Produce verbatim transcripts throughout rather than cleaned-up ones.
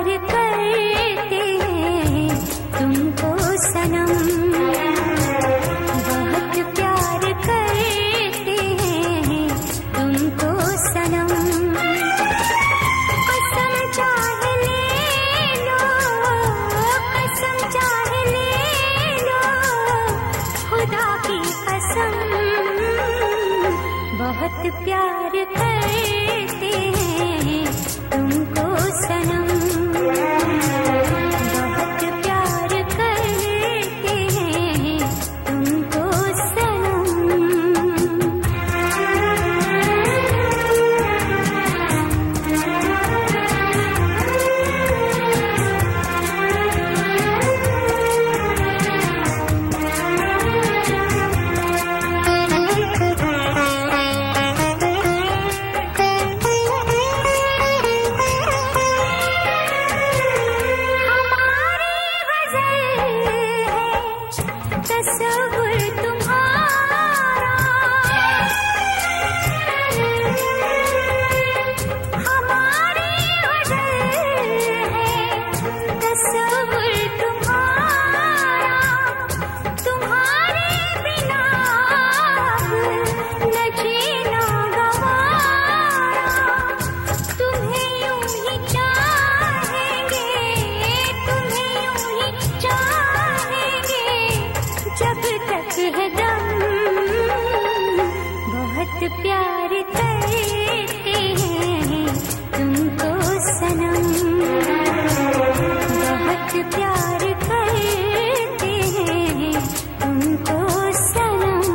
करते हैं तुमको सनम, बहुत प्यार करते हैं तुमको सनम। कसम चाहे ले लो, कसम चाहे ले लो, खुदा की कसम, बहुत प्यार करते हैं तुमको सनम, बहुत प्यार करते हैं तुमको सनम। तस्वुर तुम्हारा हमारी गज़ल है, तस्वुर तुम्हारा, तुम्हारे बिना न जीना गवारा, तुम्हें यूं ही चाहेंगे, तुम्हें यूं ही चाहेंगे जब तक है दम, बहुत प्यार करते हैं तुमको सनम, बहुत प्यार करते हैं तुमको सनम।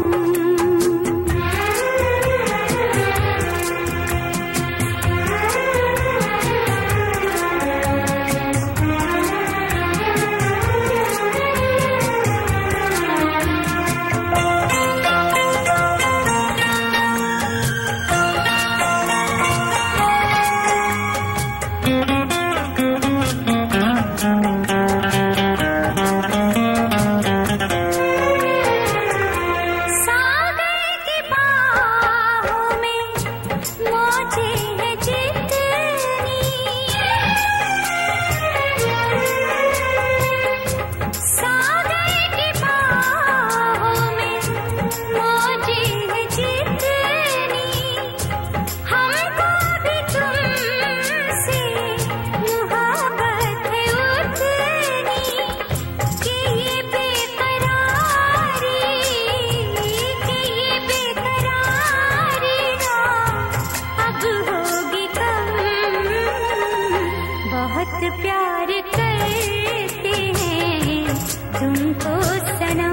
बहुत प्यार करते हैं तुमको सनम,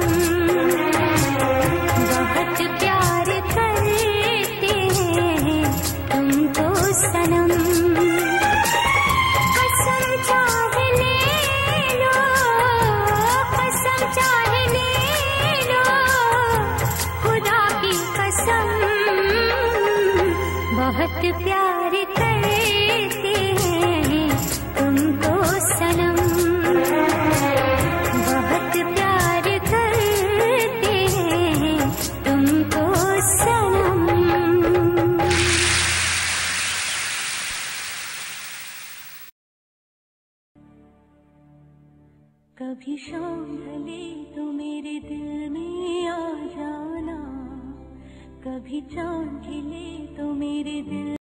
बहुत प्यार करते हैं तुमको सनम। कसम चाहे ले लो, कसम चाहे ले लो, खुदा की कसम, बहुत प्यार करते हैं तुमको सनम, बहुत प्यार करते हैं तुमको सनम। कभी शाम ढले तो मेरे दिल में आ जाना, कभी चांद खिले तो मेरे दिल